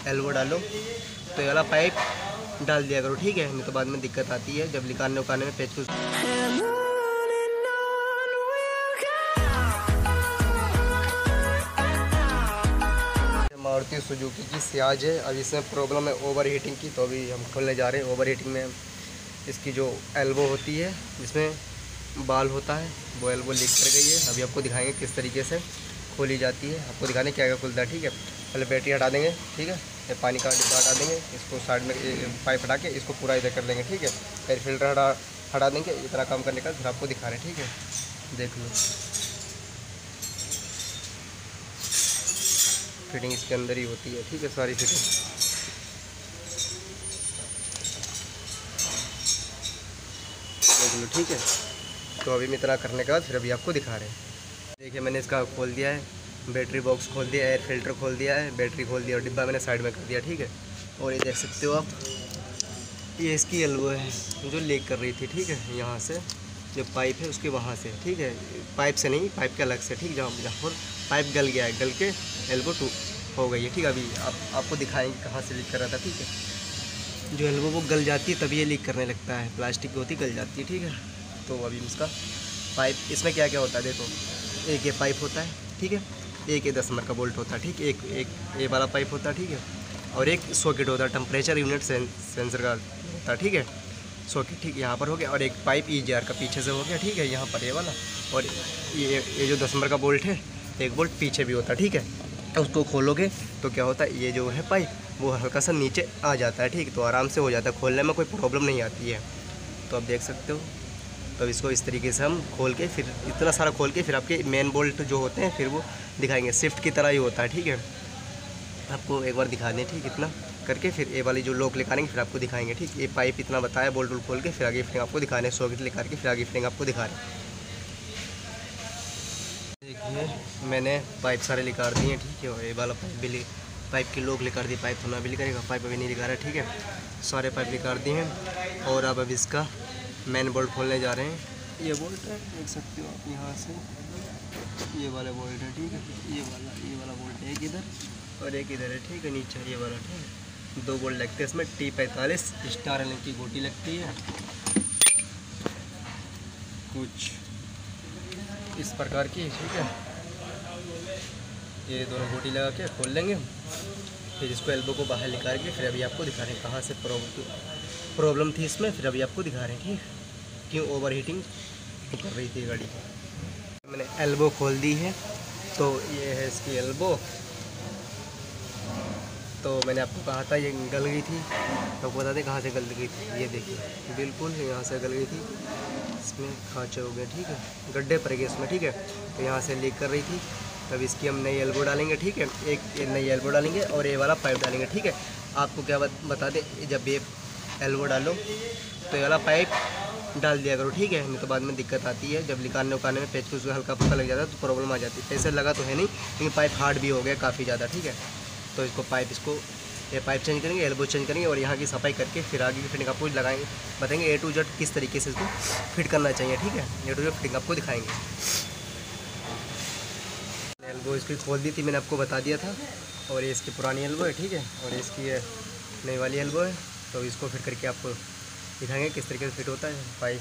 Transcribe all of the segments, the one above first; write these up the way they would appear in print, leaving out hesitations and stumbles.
Elbow डालो तो ये वाला पाइप डाल दिया करो, ठीक है, नहीं तो बाद में दिक्कत आती है जब निकालने उकालने में पेचकस। मारुति सुजुकी की सियाज है, अब इसमें प्रॉब्लम है ओवर हीटिंग की, तो अभी हम खोलने जा रहे हैं। ओवर हीटिंग में इसकी जो एल्बो होती है जिसमें बाल होता है वो एल्बो लीक कर गई है। अभी आपको दिखाएंगे किस तरीके से खोली जाती है, आपको दिखाने क्या क्या खुलता है, ठीक है। पहले बैटरी हटा देंगे, ठीक है, ये पानी का डिब्बा हटा देंगे, इसको साइड में पाइप हटा के इसको पूरा इधर कर लेंगे, ठीक है। फिर फिल्टर हटा देंगे, इतना काम करने का फिर आपको दिखा रहे हैं, ठीक है, देख लो। फिटिंग इसके अंदर ही होती है, ठीक है, सारी फिटिंग। देख लो, ठीक है। तो अभी मैं इतना करने के बाद फिर अभी आपको दिखा रहे हैं। देखिए मैंने इसका खोल दिया है, बैटरी बॉक्स खोल दिया, एयर फिल्टर खोल दिया है, बैटरी खोल दिया और डिब्बा मैंने साइड में कर दिया, ठीक है। और ये देख सकते हो आप, ये इसकी एल्बो है जो लीक कर रही थी, ठीक है। यहाँ से जो पाइप है उसके वहाँ से, ठीक है, पाइप से नहीं, पाइप के अलग से, ठीक, जहाँ पर पाइप गल गया है, गल के एल्बो हो गई है, ठीक है। अभी आपको दिखाएंगे कहाँ से लीक कर रहा था, ठीक है। जो एल्बो वो गल जाती है तभी ये लीक करने लगता है, प्लास्टिक की होती गल जाती है, ठीक है। तो अभी इसका पाइप, इसमें क्या क्या होता है देखो, एक ये पाइप होता है, ठीक है, एक ये 10 नंबर का बोल्ट होता है, ठीक, एक ये वाला पाइप होता है, ठीक है, और एक सॉकेट होता है, टेम्परेचर यूनिट सेंसर का होता है, ठीक है, सॉकेट, ठीक, यहाँ पर हो गया। और एक पाइप EGR का पीछे से हो गया, ठीक है, यहाँ पर ये वाला। और ये जो 10 नंबर का बोल्ट है, एक बोल्ट पीछे भी होता है, ठीक है। उसको खोलोगे तो क्या होता है, ये जो है पाइप वो हल्का सा नीचे आ जाता है, ठीक, तो आराम से हो जाता है, खोलने में कोई प्रॉब्लम नहीं आती है। तो आप देख सकते हो। तो इसको इस तरीके से हम खोल के, फिर इतना सारा खोल के फिर आपके मेन बोल्ट जो होते हैं फिर वो दिखाएंगे, स्विफ्ट की तरह ही होता है, ठीक है। आपको एक बार दिखा दें, ठीक, इतना करके फिर ये वाली जो लॉक निकालेंगे फिर आपको दिखाएंगे, ठीक। ये पाइप इतना बताया, बोल्ट वोल्ट खोल के फिर आगे फिटिंग आपको दिखा रहे हैं, सॉकेट निकाल के फिर आगे फिटिंग आपको दिखा रहे हैं। देखिए मैंने पाइप सारे निकाल दिए हैं, ठीक है, और ये वाला पाइप की लॉक निकाल दी, पाइप होना भी निकालेगा, पाइप अभी नहीं निकाल रहा है, ठीक है, सारे पाइप निकाल दिए हैं। और अब इसका मेन बोल्ट खोलने जा रहे हैं। ये बोल्ट है, देख सकते हो आप, यहाँ से ये वाला बोल्ट है, ठीक है, ये वाला बोल्ट है, एक इधर और एक इधर है, ठीक है, नीचे ये वाला, ठीक है। 2 बोल्ट लगते हैं इसमें, T45 स्टार एल की गोटी लगती है, कुछ इस प्रकार की, ठीक है। ये दोनों गोटी लगा के खोल लेंगे, फिर इसको एल्बो को बाहर निकाल के फिर अभी आपको दिखा रहे हैं कहाँ से प्रॉब्लम थी इसमें, फिर अभी आपको दिखा रहे हैं, ठीक, क्यों ओवर हीटिंग कर रही थी गाड़ी। मैंने एल्बो खोल दी है, तो ये है इसकी एल्बो। तो मैंने आपको कहा था ये गल गई थी, तो बता दें कहाँ से गल गई थी। ये देखिए बिल्कुल यहाँ से गल गई थी, इसमें खाँचे हो गए, ठीक है, गड्ढे पड़ गए इसमें, ठीक है। तो यहाँ से लीक कर रही थी, तब इसकी हम नई एल्बो डालेंगे, ठीक है, एक ये नई एल्बो डालेंगे और ये वाला पाइप डालेंगे, ठीक है। आपको क्या बता दें, जब ये एल्बो डालो तो ये वाला पाइप डाल दिया करो, ठीक है, नहीं तो बाद में दिक्कत आती है जब निकालने उकालने में पेचकस उसको हल्का फुल्का लग जाता है तो प्रॉब्लम आ जाती है। ऐसे लगा तो है नहीं, लेकिन पाइप हार्ड भी हो गया काफ़ी ज़्यादा, ठीक है। तो इसको ये पाइप चेंज करेंगे, एल्बो चेंज करेंगे और यहाँ की सफाई करके फिर आगे की फिटिंग आपको लगाएंगे, बताएंगे A to Z किस तरीके से इसको फिट करना चाहिए, ठीक है। A to Z फिटिंग आपको दिखाएंगे। एल्बो इसकी खोल दी थी, मैंने आपको बता दिया था, और ये इसकी पुरानी एल्बो है, ठीक है, और इसकी ये नई वाली एल्बो है। तो इसको फिट करके आपको दिखाएंगे किस तरीके से फिट होता है पाइप।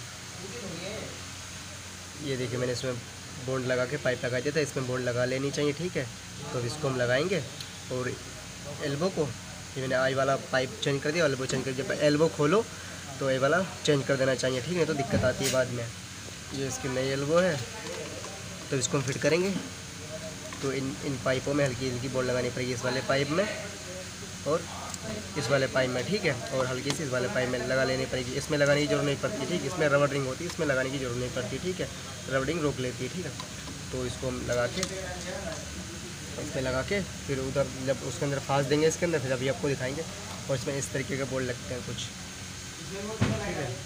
ये देखिए मैंने इसमें बॉन्ड लगा के पाइप लगा दिया था, इसमें बॉन्ड लगा लेनी चाहिए, ठीक है। तो इसको हम लगाएंगे और एल्बो को, ये मैंने आई वाला पाइप चेंज कर दिया, एल्बो चेंज कर दिया। एल्बो खोलो तो ये वाला चेंज कर देना चाहिए, ठीक है, तो दिक्कत आती है बाद में। ये इसकी नई एल्बो है, तो इसको हम फिट करेंगे। तो इन पाइपों में हल्की हल्की बॉन्ड लगानी पड़ेगी, इस वाले पाइप में और इस वाले पाइप में, ठीक है, और हल्की सी इस वाले पाइप में लगा लेनी पड़ेगी। इसमें लगाने की जरूरत नहीं पड़ती, ठीक, इसमें रबर रिंग होती है, इसमें लगाने की जरूरत नहीं पड़ती, ठीक है, रबर रिंग रोक लेती है, ठीक है। तो इसको हम लगा के इसमें लगा के फिर उधर जब उसके अंदर फांस देंगे इसके अंदर, फिर अभी आपको दिखाएंगे। और इसमें इस तरीके के बोल्ट लगते हैं कुछ, ठीक है।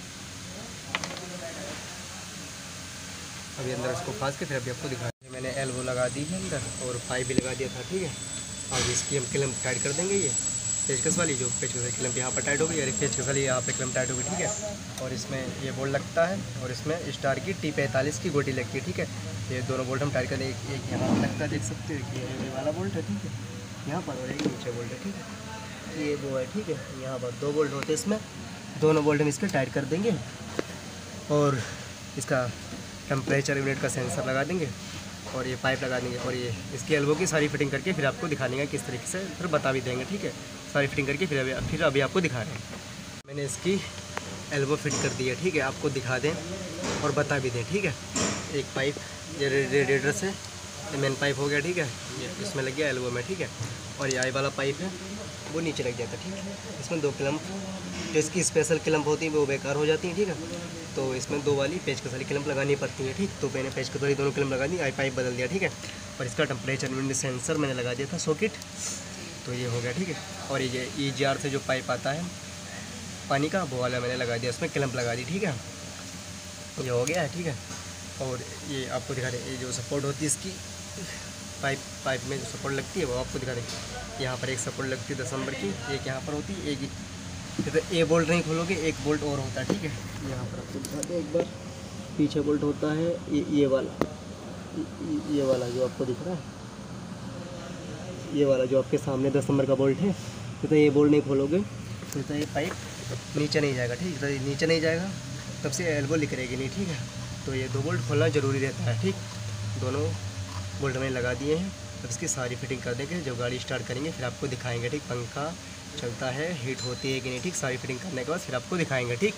अभी अंदर इसको फांस के फिर अभी आपको दिखाएंगे। मैंने एल्बो लगा दी है अंदर और पाइप भी लगा दिया था, ठीक है। अब इसकी हम क्लैंप टाइट कर देंगे, ये पेचकस वाली जो पेचकस वाली क्लैंप यहाँ पर टाइट होगी और एक पेचकस वाली यहाँ पे क्लैंप टाइट होगी, ठीक है। और इसमें ये बोल्ट लगता है और इसमें स्टार की T45 की गोटी लगती है, ठीक है। ये दोनों बोल्ट हम टाइट कर देंगे, एक यहाँ पर लगता है, देख सकते हो, ये वाला बोल्ट है, ठीक है, यहाँ पर, और एक नीचे बोल्ट है, ठीक है। ये वो है, ठीक है। यहाँ पर 2 बोल्ट होते हैं इसमें, दोनों बोल्ट हम इसके टाइट कर देंगे और इसका टेम्परेचर यूनिट का सेंसर लगा देंगे और ये पाइप लगा देंगे और ये इसकी एल्बो की सारी फिटिंग करके फिर आपको दिखा देंगे किस तरीके से, फिर बता भी देंगे, ठीक है। सारी फिटिंग करके फिर अभी आपको दिखा रहे हैं। मैंने इसकी एल्बो फिट कर दी है, ठीक है। आपको दिखा दें और बता भी दें, ठीक है। एक पाइप ये रेडिएटर से मेन पाइप हो गया, ठीक है। ये इसमें लग गया एल्बो में, ठीक है। और ये आई वाला पाइप है वो नीचे लग जाता है, ठीक है। इसमें 2 क्लम्प, जो इसकी स्पेशल क्लम्प होती हैं वो बेकार हो जाती हैं, ठीक है। तो इसमें 2 वाली पेचकस वाली क्लम्प लगानी पड़ती है, ठीक। तो मैंने पेचकस वाली दोनों क्लम्प लगा दी, आई पाइप बदल दिया, ठीक है। और इसका टेम्परेचर यूनिट सेंसर मैंने लगा दिया था सॉकेट, तो ये हो गया, ठीक है। और ये EGR से जो पाइप आता है पानी का वो वाला मैंने लगा दिया, उसमें क्लम्प लगा दी, ठीक है। ये हो गया है, ठीक है। और ये आपको दिखा दें, ये जो सपोर्ट होती है इसकी पाइप में जो सपोर्ट लगती है वो आपको दिखा दें। यहाँ पर एक सपोर्ट लगती है 10 नंबर की, एक यहाँ पर होती है, एक तो ए बोल्ट नहीं खोलोगे, एक बोल्ट और होता है, ठीक है। यहाँ पर आपको दिखा दें एक बार, पीछे बोल्ट होता है ये वाला जो आपको दिख रहा है, ये वाला जो आपके सामने 10 नंबर का बोल्ट है। तो ये बोल्ट नहीं खोलोगे तो ये पाइप नीचे नहीं जाएगा, ठीक है। नीचे नहीं जाएगा तब से एल्बो निकलेगी नहीं, ठीक है। तो ये 2 बोल्ट खोलना ज़रूरी रहता है, ठीक। दोनों बोल्ट मैंने लगा दिए हैं। अब इसकी सारी फिटिंग कर देंगे, जब गाड़ी स्टार्ट करेंगे फिर आपको दिखाएंगे, ठीक। पंखा चलता है, हीट होती है कि नहीं, ठीक। सारी फिटिंग करने के बाद फिर आपको दिखाएंगे, ठीक।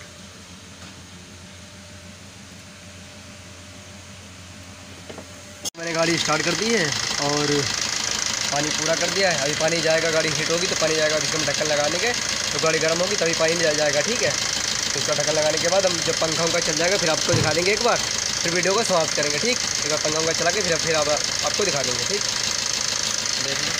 मैंने गाड़ी स्टार्ट कर दी है और पानी पूरा कर दिया है। अभी पानी जाएगा, गाड़ी हीट होगी तो पानी जाएगा। इसमें ढक्कन लगाने के तो गाड़ी गर्म होगी तभी पानी जाएगा, ठीक है। तो इसका ढक्कन लगाने के बाद हम जब पंखा उनका चल जाएगा फिर आपको दिखा देंगे एक बार, फिर वीडियो को समाप्त करेंगे, ठीक। एक बार पंखा उनका चला के फिर आपको दिखा देंगे, ठीक। देख लो,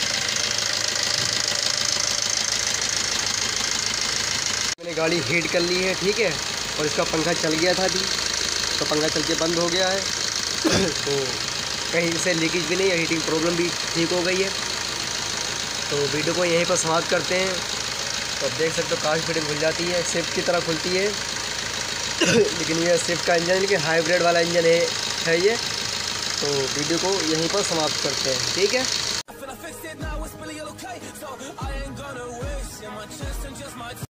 मैंने गाड़ी हीट कर ली है, ठीक है। और इसका पंखा चल गया था अभी, तो पंखा चल के बंद हो गया है। तो कहीं से लीकेज भी नहीं है, हीटिंग प्रॉब्लम भी ठीक हो गई है। तो वीडियो को यहीं पर समाप्त करते हैं। तो आप देख सकते हो काफ़ी फिटिंग खुल जाती है, स्विफ्ट की तरह खुलती है। लेकिन ये स्विफ्ट का इंजन लेकिन हाइब्रिड वाला इंजन है ये। तो वीडियो को यहीं पर समाप्त करते हैं, ठीक है।